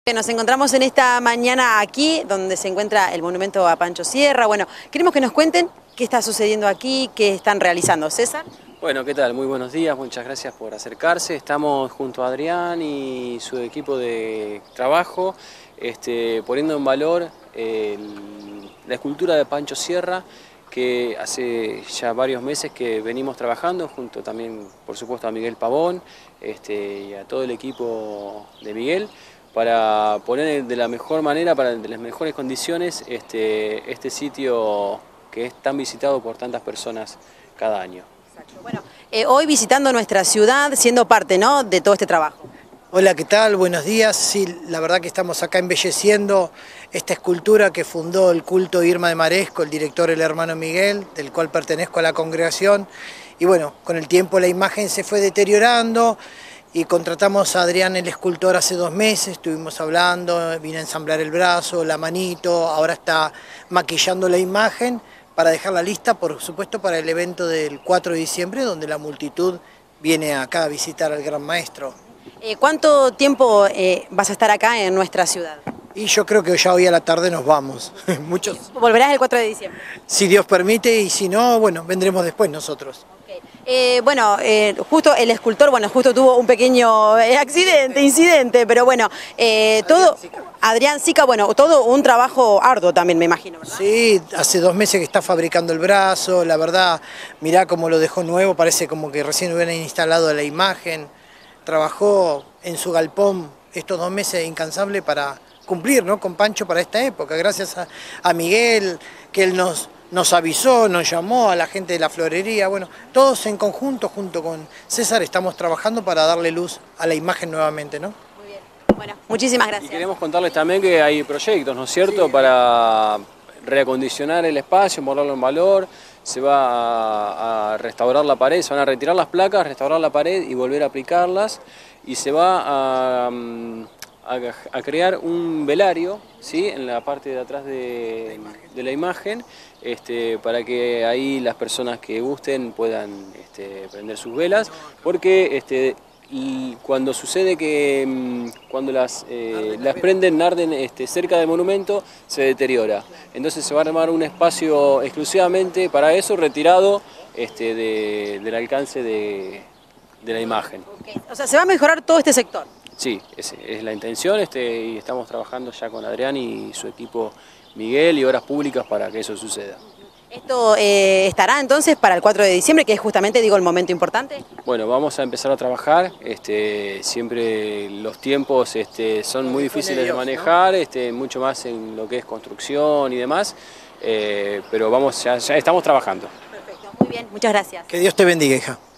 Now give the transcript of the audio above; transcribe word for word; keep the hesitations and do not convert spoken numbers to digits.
Nos encontramos en esta mañana aquí, donde se encuentra el monumento a Pancho Sierra. Bueno, queremos que nos cuenten qué está sucediendo aquí, qué están realizando. César. Bueno, ¿qué tal? Muy buenos días, muchas gracias por acercarse. Estamos junto a Adrián y su equipo de trabajo, este, poniendo en valor el, la escultura de Pancho Sierra, que hace ya varios meses que venimos trabajando, junto también, por supuesto, a Miguel Pavón este, y a todo el equipo de Miguel, para poner de la mejor manera, para de las mejores condiciones, este, este sitio que es tan visitado por tantas personas cada año. Exacto. Bueno, eh, hoy visitando nuestra ciudad, siendo parte, ¿no?, de todo este trabajo. Hola, ¿qué tal? Buenos días. Sí, la verdad que estamos acá embelleciendo esta escultura que fundó el culto Irma de Maresco, el director, el hermano Miguel, del cual pertenezco a la congregación. Y bueno, con el tiempo la imagen se fue deteriorando y contratamos a Adrián, el escultor, hace dos meses, estuvimos hablando, vino a ensamblar el brazo, la manito, ahora está maquillando la imagen para dejarla lista, por supuesto, para el evento del cuatro de diciembre, donde la multitud viene acá a visitar al gran maestro. Eh, ¿Cuánto tiempo eh, vas a estar acá en nuestra ciudad? Y yo creo que ya hoy a la tarde nos vamos. Muchos. ¿Volverás el cuatro de diciembre? Si Dios permite, y si no, bueno, vendremos después nosotros. Okay. Eh, bueno, eh, justo el escultor, bueno, justo tuvo un pequeño eh, accidente, incidente, pero bueno, eh, todo, Adrián Sica, bueno, todo un trabajo arduo también, me imagino, ¿verdad? Sí, hace dos meses que está fabricando el brazo, la verdad, mirá cómo lo dejó nuevo, parece como que recién hubieran instalado la imagen. Trabajó en su galpón estos dos meses incansable para cumplir, ¿no?, con Pancho para esta época, gracias a, a Miguel, que él nos, nos avisó, nos llamó, a la gente de la florería, bueno, todos en conjunto, junto con César, estamos trabajando para darle luz a la imagen nuevamente, ¿no? Muy bien, bueno, muchísimas gracias. Y queremos contarles también que hay proyectos, ¿no es cierto?, sí, para reacondicionar el espacio, ponerlo en valor. Se va a, a restaurar la pared, se van a retirar las placas, restaurar la pared y volver a aplicarlas, y se va a, a, a crear un velario, ¿sí?, en la parte de atrás de, de la imagen, este, para que ahí las personas que gusten puedan este, prender sus velas, porque este, y cuando sucede que cuando las, eh, las prenden, arden este, cerca del monumento, se deteriora. Entonces se va a armar un espacio exclusivamente para eso, retirado este, de, del alcance de, de la imagen. Okay. O sea, se va a mejorar todo este sector. Sí, esa es la intención, este, y estamos trabajando ya con Adrián y su equipo Miguel y Obras Públicas para que eso suceda. ¿Esto eh, estará entonces para el cuatro de diciembre, que es justamente, digo, el momento importante? Bueno, vamos a empezar a trabajar, este, siempre los tiempos este, son muy difíciles de manejar, este, mucho más en lo que es construcción y demás, eh, pero vamos, ya, ya estamos trabajando. Perfecto, muy bien, muchas gracias. Que Dios te bendiga, hija.